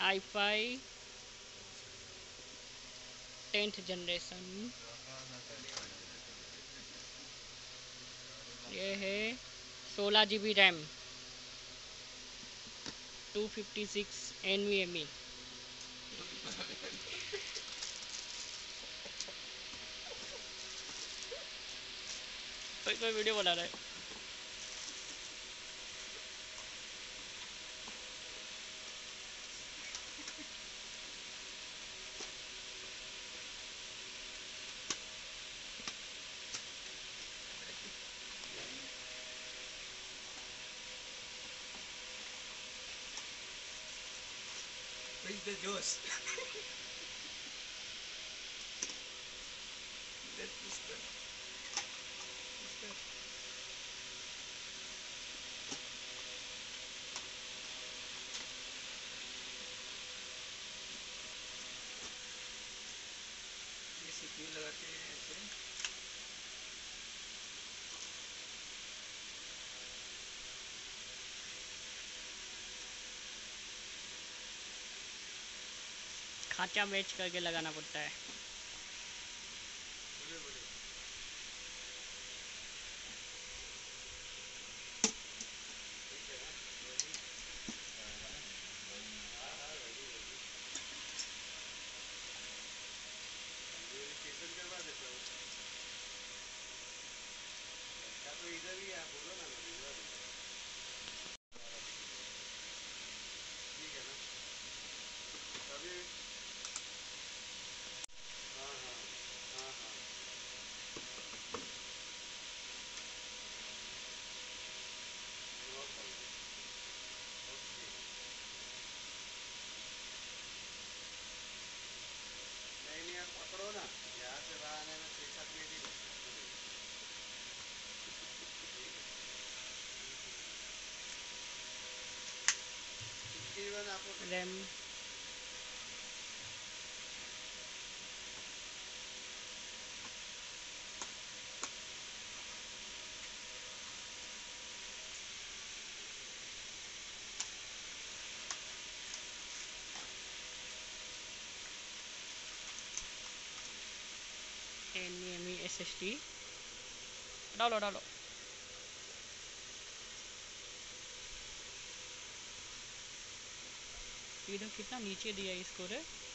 i5 10th generation. ये है 16 GB RAM, 256 NVMe। कोई वीडियो बना रहा है। Where's the juice? That is the... ये सीपीयू लगाते हैं ऐसे। खांचा मैच करके लगाना पड़ता है। तो इधर ही आप बोलो ना, ठीक है ना अभी। हाँ हाँ हाँ हाँ नो प्रॉब्लम। ओके नहीं नहीं, आप पकड़ो ना, यहाँ से बाहर आने में 6-7 मिनट ही लगते हैं। तकरीबन आपको रैम NVMe SSD डालो डालो। इधर कितना नीचे दिया इसको रे।